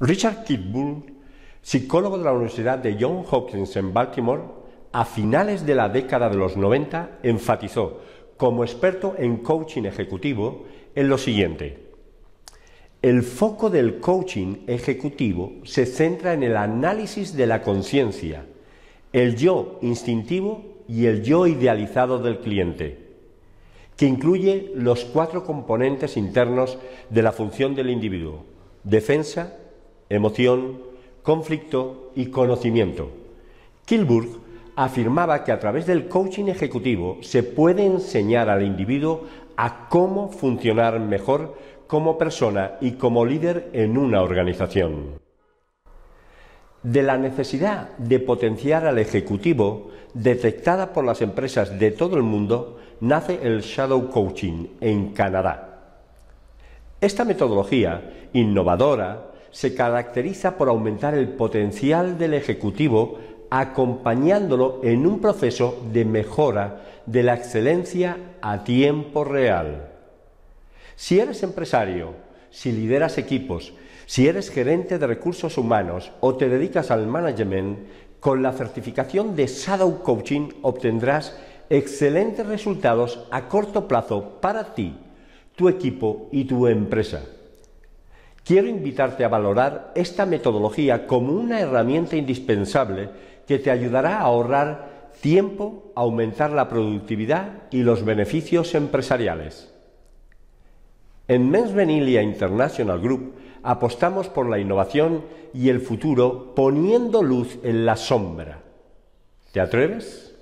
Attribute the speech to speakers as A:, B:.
A: Richard Kilburn, psicólogo de la Universidad de Johns Hopkins en Baltimore, a finales de la década de los 90 enfatizó, como experto en coaching ejecutivo, en lo siguiente: el foco del coaching ejecutivo se centra en el análisis de la conciencia, el yo instintivo y el yo idealizado del cliente, que incluye los 4 componentes internos de la función del individuo: defensa, emoción, conflicto y conocimiento. Kilburn afirmaba que a través del coaching ejecutivo se puede enseñar al individuo a cómo funcionar mejor como persona y como líder en una organización. De la necesidad de potenciar al ejecutivo, detectada por las empresas de todo el mundo, nace el Shadow Coaching en Canadá. Esta metodología innovadora se caracteriza por aumentar el potencial del ejecutivo acompañándolo en un proceso de mejora de la excelencia a tiempo real. Si eres empresario, si lideras equipos, si eres gerente de recursos humanos o te dedicas al management, con la certificación de Shadow Coaching obtendrás excelentes resultados a corto plazo para ti, tu equipo y tu empresa. Quiero invitarte a valorar esta metodología como una herramienta indispensable que te ayudará a ahorrar tiempo, aumentar la productividad y los beneficios empresariales. En Mens Venilia International Group apostamos por la innovación y el futuro poniendo luz en la sombra. ¿Te atreves?